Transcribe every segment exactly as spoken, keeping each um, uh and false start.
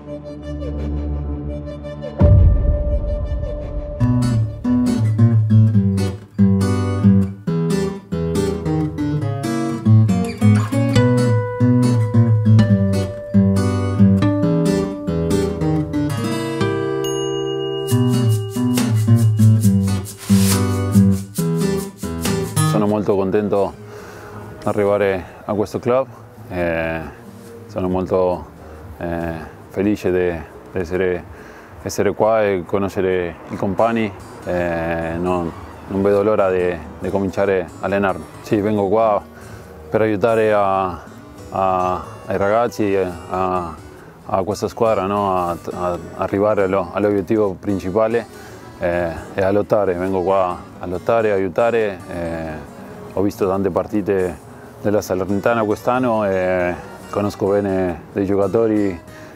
Sono molto contento di arrivare a questo club, eh, sono molto eh, felice di essere, essere qua e conoscere i compagni, eh, non, non vedo l'ora di cominciare a allenarmi. Sì, vengo qua per aiutare a, a, ai ragazzi, a, a questa squadra, no? a, a arrivare all'obiettivo principale. Eh, e a lottare, vengo qua a lottare, a aiutare. Eh, ho visto tante partite della Salernitana quest'anno e conosco bene dei giocatori,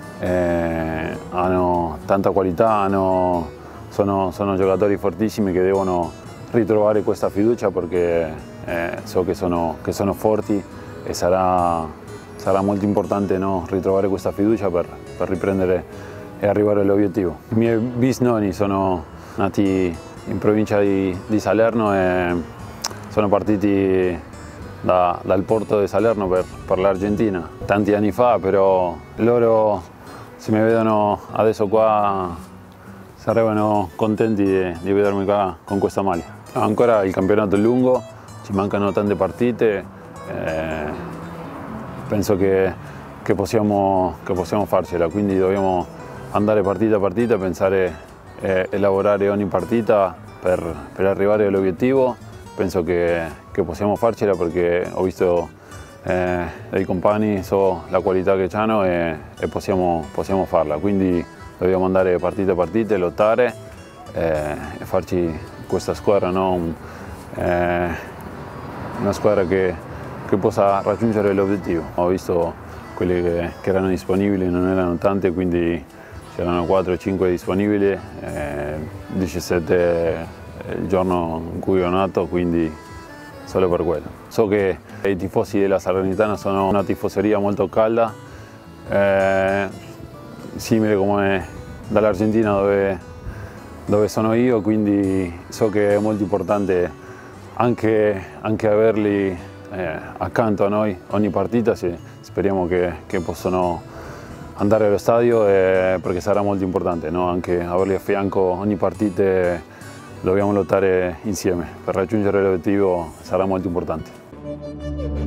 eh, hanno tanta qualità, hanno, sono, sono giocatori fortissimi che devono ritrovare questa fiducia perché eh, so che sono, che sono forti e sarà, sarà molto importante, no? ritrovare questa fiducia per, per riprendere e arrivare all'obiettivo. I miei bisnonni sono nati in provincia di, di Salerno e sono partiti da, dal porto di Salerno per, per l'Argentina tanti anni fa, però loro se mi vedono adesso qua sarebbero contenti di, di vedermi qua con questa maglia. Ancora il campionato è lungo, ci mancano tante partite, eh, penso che, che, possiamo, che possiamo farcela, quindi dobbiamo andare partita a partita, pensare e lavorare ogni partita per, per arrivare all'obiettivo. Penso che, che possiamo farcela perché ho visto eh, dei compagni, so la qualità che hanno e, e possiamo, possiamo farla. Quindi dobbiamo andare partita a partita, lottare eh, e farci questa squadra, no? Un, eh, una squadra che, che possa raggiungere l'obiettivo. Ho visto quelli che, che erano disponibili, non erano tante, quindi c'erano quattro o cinque disponibili, eh, diciassette il giorno in cui ho nato, quindi solo per quello. So che i tifosi della Salernitana sono una tifoseria molto calda, eh, simile come dall'Argentina dove, dove sono io, quindi so che è molto importante anche, anche averli eh, accanto a noi ogni partita, se speriamo che, che possano andare allo stadio eh, perché sarà molto importante, no? Anche averli a fianco ogni partita, dobbiamo lottare insieme per raggiungere l'obiettivo, sarà molto importante.